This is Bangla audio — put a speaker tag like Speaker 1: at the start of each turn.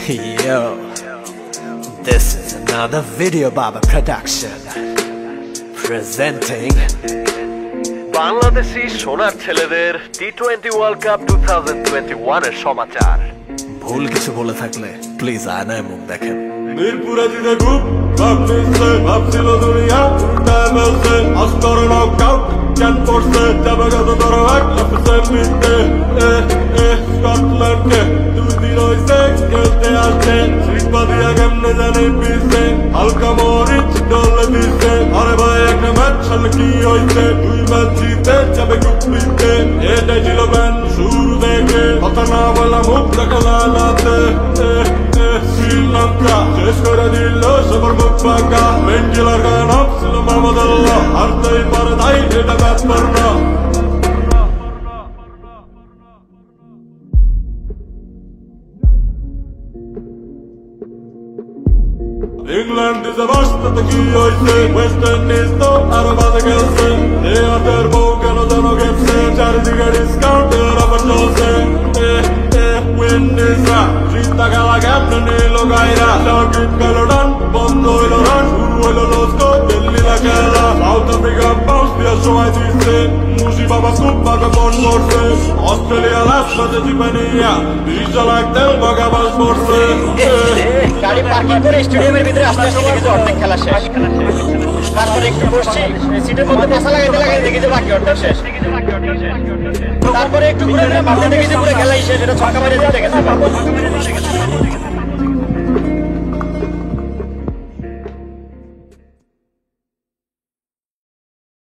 Speaker 1: Yo, this is another Video Baba production presenting Bangladeshi সোনার ছেলেদের টি20 ওয়ার্ল্ড কাপ 2021 এর সমাচার। ভুল কিছু বলে থাকলে প্লিজ আয়নায় মুখ দেখেন।
Speaker 2: মিরপুরে জিতে গ্রুপ ভাবছে ভাবছিল দুনিয়া উল্টায় ফেলছে অস্কর নকআউট চ্যান করছে যাবে কত তোর এক অফিসে মিটতে স্কটল্যান্ডে 2 দিন হইছে খেলতে আসছে শিল্পা দিয়া কেমনে জানে পিছে হালকা মরিচ ডলে দিচ্ছে আরে ভাই একটা ম্যাচ সামনে কি হইছে 2 ম্যাচ জিতে যাবে গ্রুপ মিটতে এটাই ছিল প্ল্যান শুরু থেকে কথা না বলা মুখ দেখালাতে শ্রীলঙ্কা শেষ করে দিল সবার মুখ ফাঁকা বেঞ্জিলার গান ছিল মোহাম্মদ আল্লাহ হারতেই পারে তাই এটা ব্যাপার না। ইংল্যান্ড দিছে বাস্তাতে কি হয়েছে ওয়েস্ট ইন্ডিজ তো আরো বাজে খেলছে এ হাতের বউ কেন যেন গেছে চারিদিকে ডিসকাউন্টের অফার চলছে উইন্ডিজরা চিন্তা খেলা কেমনে নিল গাইরা সাকিব গেল ডান বন্ধ হইল রান শুরু হইল লস্কো দিল্লিরা খেলা সাউথ আফ্রিকা বাউন্স দিয়ে সময় দিচ্ছে মুশি বাবা খুব ভাবে বল করছে অস্ট্রেলিয়া লাস্ট ম্যাচে জিতে নিয়া 20 লাখ তেল ভাগা বাস করছে।
Speaker 3: গাড়ি পার্কিং করে স্টেডিয়ামের ভিতরে আসতে আসতে কিন্তু অর্ধেক খেলা শেষ। তারপরে একটু বসছি সিটের মধ্যে বসা লাগাইতে দেখি যে বাকি অর্ধেক শেষ। তারপরে একটু ঘুরে মাঠে দেখি যে পুরো খেলাই শেষ, এটা ছক্কা মারে জিতে গেছে।